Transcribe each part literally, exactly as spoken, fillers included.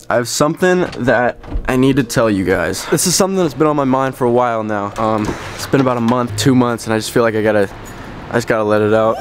I have something that I need to tell you guys. This is something that's been on my mind for a while now. Um, it's been about a month, two months, and I just feel like I gotta, I just gotta let it out.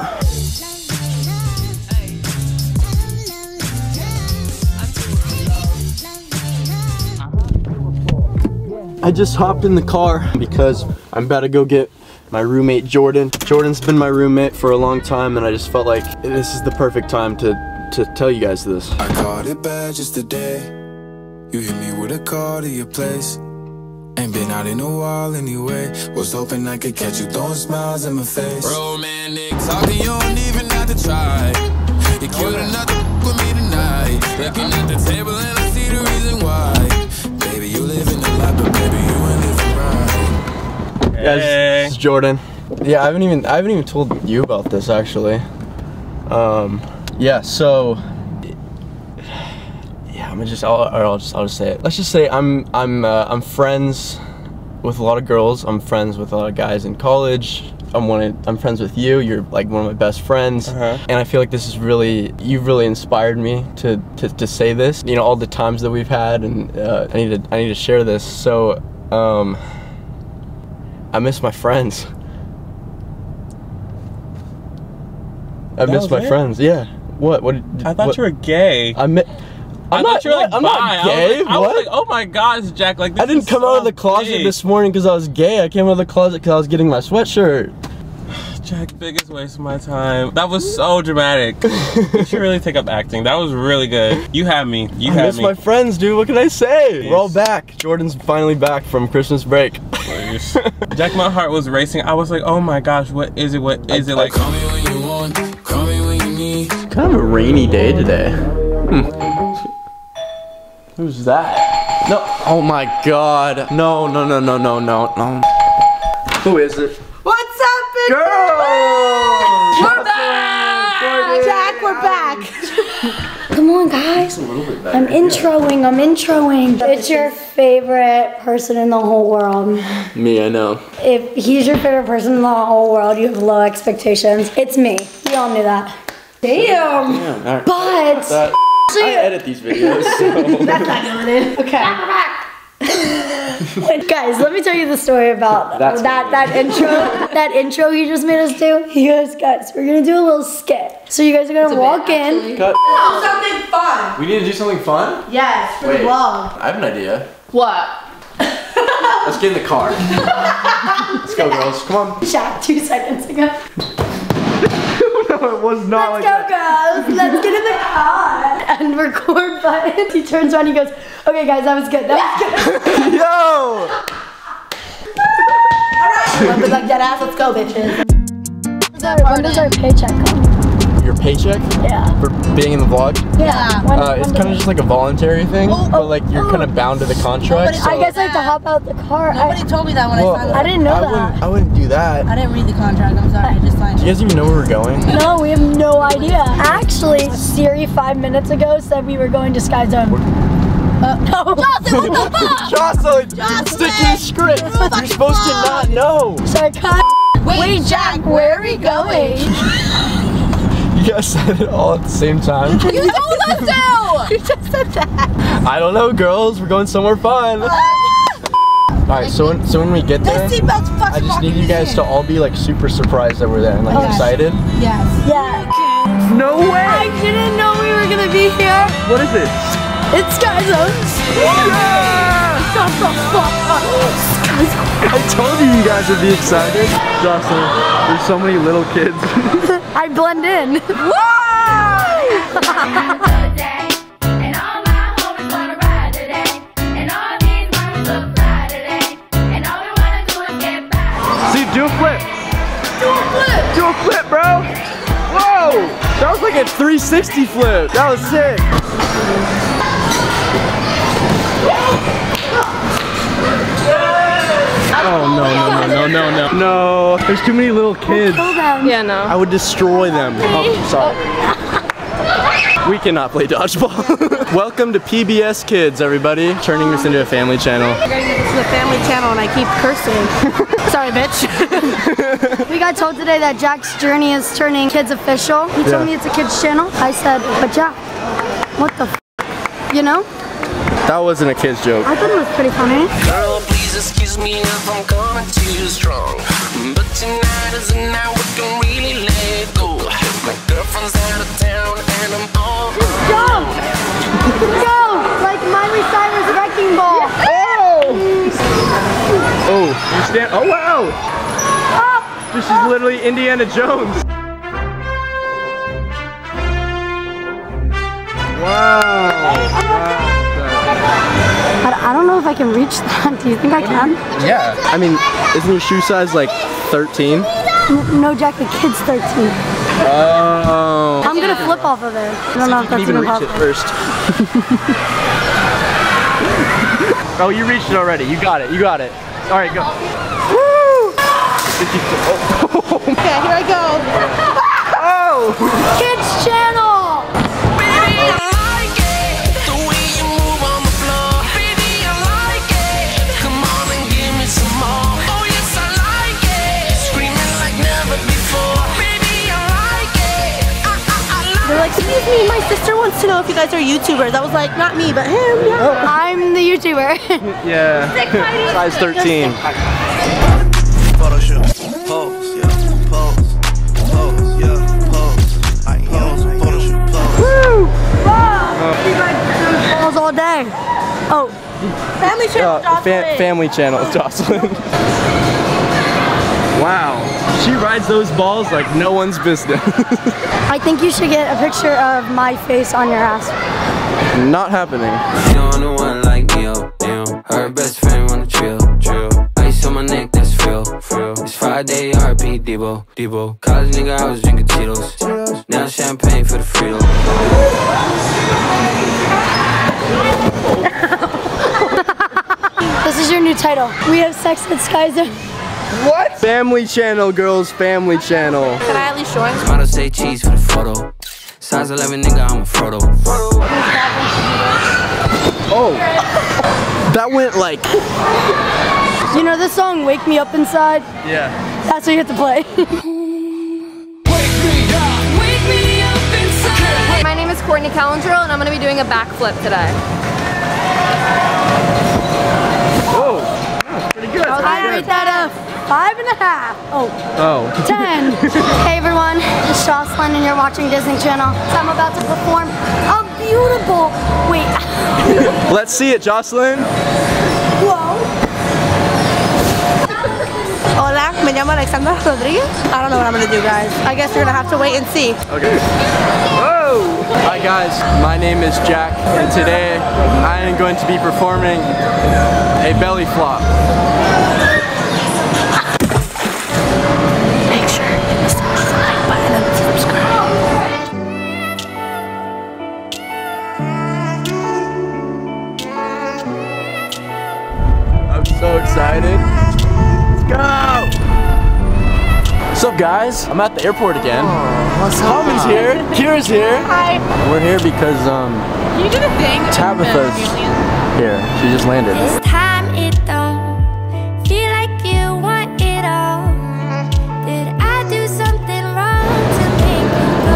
I just hopped in the car because I'm about to go get my roommate Jordan. Jordan's been my roommate for a long time, and I just felt like this is the perfect time to, to tell you guys this. I caught it bad just today. You hit me with a call to your place. Ain't been out in a while anyway. Was hoping I could catch you throwing smiles in my face. Romantic talking, you don't even have to try. You killed another with me tonight. Looking at the table and I see the reason why. Baby, you live in the life, but baby, you ain't living right. Hey. Yeah, this is Jordan. Yeah, I haven't even I haven't even told you about this actually. Um, yeah, so. I'm gonna just, I'll, I'll just, I'll just say it. Let's just say I'm, I'm, uh, I'm friends with a lot of girls. I'm friends with a lot of guys in college. I'm one, of, I'm friends with you. You're like one of my best friends, uh-huh. And I feel like this is really, you've really inspired me to, to, to say this. You know, all the times that we've had, and uh, I need to, I need to share this. So, um, I miss my friends. I miss my it? friends. Yeah. What? What? I thought what? you were gay. I mi I'm I not, thought you were like, I'm bi. not gay. I was like, I what? was like, oh my gosh, Jack, like this I didn't is come so out of the closet big. this morning because I was gay. I came out of the closet because I was getting my sweatshirt. Jack, biggest waste of my time. That was so dramatic. You should really take up acting. That was really good. You have me. You I have miss me. my friends, dude. What can I say? Jeez. We're all back. Jordan's finally back from Christmas break. Jack, my heart was racing. I was like, oh my gosh, what is it? What is it like? Call me when you want, call me when you need. Kind of a rainy day today. Hmm. Who's that? No. Oh my God. No, no, no, no, no, no, no. Who is it? What's up, big girl? We're back! Jack, we're back. Come on, guys. I'm introing, I'm introing. It's your favorite person in the whole world. Me, I know. If he's your favorite person in the whole world, you have low expectations. It's me. We all knew that. Damn. Damn. Right. But... That, I edit these videos, so. That's not going in. Okay. Guys, let me tell you the story about That's that that intro. That intro he just made us do. He goes, guys, we're gonna do a little skit. So you guys are gonna walk bit, in. Cut. No, something fun. We need to do something fun? Yes, for the vlog. I have an idea. What? Let's get in the car. Let's go, girls. Come on. Shot two seconds ago. No, it was not Let's like go, that. girls. Let's get in the car. And record button. He turns around, he goes, okay, guys, that was good. That was good. Yo! Alright. Remember like that ass? Let's go, bitches. When does our paycheck come? Your paycheck? Yeah. For being in the vlog? Yeah. When, uh, it's kind of just like a voluntary thing, oh, but like you're oh. kind of bound to the contract. So. I guess I have to hop out the car. Nobody I, told me that when well, I signed up. I didn't know I that. Wouldn't, I wouldn't do that. I didn't read the contract. I'm sorry. I just signed it. Do you guys even know where we're going? No, we have no idea. Actually, Siri five minutes ago said we were going to Sky Zone. Uh, no. Jocelyn, what the fuck? Jocelyn, Jocelyn! stick to the script. You're supposed to not know. Sorry, Kyle. Wait, Wait, Jack, where are we going? You guys said it all at the same time. You told us to! You just said that. I don't know, girls. We're going somewhere fun. Alright, so when, so when we get there, I just need you guys to all be like super surprised that we're there and like okay. excited. Yes. Yeah. No way! I didn't know we were gonna be here. What is it? It's Sky Zone. Yeah! Shut the fuck up. Sky Zone. I told you you guys would be excited. Jocelyn, there's so many little kids. I blend in. See, do a flip. Do a flip. Do a flip, bro. Whoa. That was like a three sixty flip. That was sick. Oh no no no no no no no! There's too many little kids. Yeah, no. I would destroy them. Oh, sorry. We cannot play dodgeball. Welcome to P B S Kids, everybody. Turning this into a family channel. This is a family channel, and I keep cursing. Sorry, bitch. We got told today that Jack's journey is turning kids official. He told Yeah. me it's a kids channel. I said, but Jack, what the f? You know? That wasn't a kid's joke. I thought it was pretty funny. Girl, please excuse me if I'm coming too strong, but tonight is the night we can really let go. My girlfriend's out of town and I'm all Go! Go! Like Miley Cyrus wrecking ball. Oh, you stand. Oh wow! This is literally Indiana Jones. Wow! I, I don't know if I can reach that. Do you think I can? Yeah. I mean, isn't your shoe size like thirteen? N no, Jack, the kid's thirteen. Oh. I'm gonna flip off of there. I don't know if that's even even reach it possible. first. Oh, you reached it already. You got it. You got it. All right, go. Woo! Okay, here I go. Oh! Kids channel! Baby, I like it, the way you move on the floor. Baby, I like it, come on and give me some more. Oh yes, I like it, screaming like never before. Baby, I like it, I, I, I like They're like, excuse me, my sister wants to know if you guys are YouTubers. I was like, not me, but him, yeah. I'm the YouTuber. Yeah. Size thirteen. Photo shoot. Pose, yeah. Pose. Pose, yeah. Pose. I am photo shoot. Pose. Woo! Wow! We like those balls all day. Oh. Family channel, Uh, fa family channel, Jocelyn. Wow. She rides those balls like no one's business. I think you should get a picture of my face on your ass. Not happening. You don't know one like me, oh damn. Her best friend wanna chill, chill. Ice on my neck, that's real, real. It's Friday, R P, Debo, Debo. College nigga, I was drinking Tito's. Now champagne for the Frito. This is your new title. We have sex at Skyzer. What? Family channel, girls, family channel. Can I at least join? Model say cheese for the photo. Size eleven nigga, I'm a Frodo. Oh. That went like. You know the song Wake Me Up Inside? Yeah. That's what you have to play. My name is Courtney Calendrell and I'm going to be doing a backflip today. Oh. That's pretty good. I rate that a five and a half. Oh. Oh. ten. Hey everyone, it's Jocelyn and you're watching Disney Channel. So I'm about to perform a beautiful, wait. Let's see it, Jocelyn. Whoa. Hola, me llamo Alexandra Rodriguez. I don't know what I'm gonna do, guys. I guess you're gonna have to wait and see. Okay. Whoa! Hi guys, my name is Jack, and today I am going to be performing a belly flop. Make sure you massage the like button and subscribe. I'm so excited. Let's go! What's up, guys? I'm at the airport again. What's Tommy's here. Kira's here. Hi. We're here because um Can you do the thing? Tabitha's here. She just landed. This time it don't feel like you want it all. Did I do something wrong to make you go?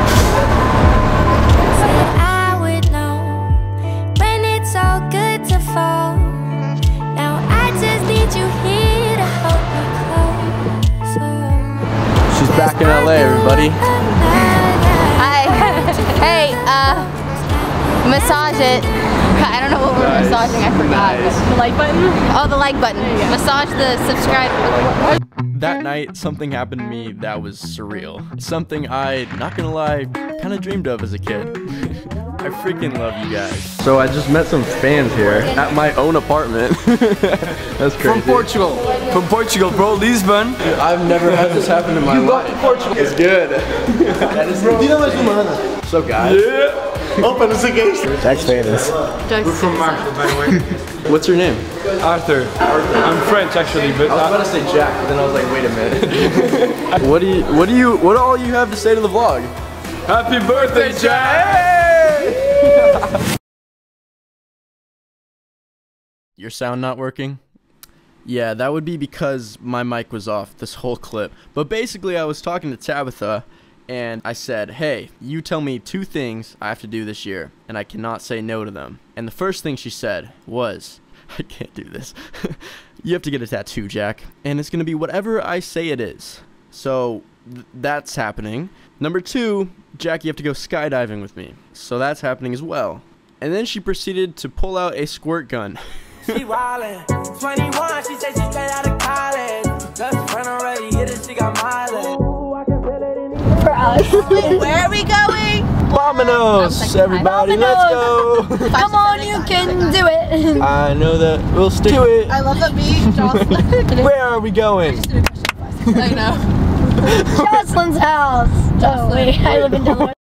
Said I would know when it's all good to fall. Now I just need you here to hold me closer. She's back in L A, everybody. Hi. Hey, uh, massage it. I don't know what we're Nice. massaging, I forgot. Nice. The like button? Oh, the like button. Massage the subscribe. That night, something happened to me that was surreal. Something I, not gonna lie, kind of dreamed of as a kid. I freaking love you guys. So I just met some fans here at my own apartment. That's crazy. From Portugal. From Portugal, bro. Lisbon. I've never had this happen in my life. Portugal. It's good. That is bro. What's up, guys? Yeah. Opa, não sei o que é isto. Jack's famous. We're from Malta, by the way. What's your name? Arthur. I'm French, actually, but I was about to say Jack, but then I was like, wait a minute. What do you, what do you, what all you have to say to the vlog? happy birthday, Jack! Your sound not working? Yeah, that would be because my mic was off this whole clip. But basically I was talking to Tabitha and I said, hey, you tell me two things I have to do this year, and I cannot say no to them. And the first thing she said was, I can't do this. You have to get a tattoo, Jack, and it's going to be whatever I say it is. So th that's happening. Number two, Jack, you have to go skydiving with me. So that's happening as well. And then she proceeded to pull out a squirt gun. She wildin', twenty-one, she said she straight out of college. Just friend already hit it, she got mileage. For us. Where are we going? Vominos, everybody, let's go. Come on, you can do it. I know that we'll stick to it. I love that beach, Jocelyn. Where are we going? I know. Jocelyn's house. Oh, wait, I live in Delaware.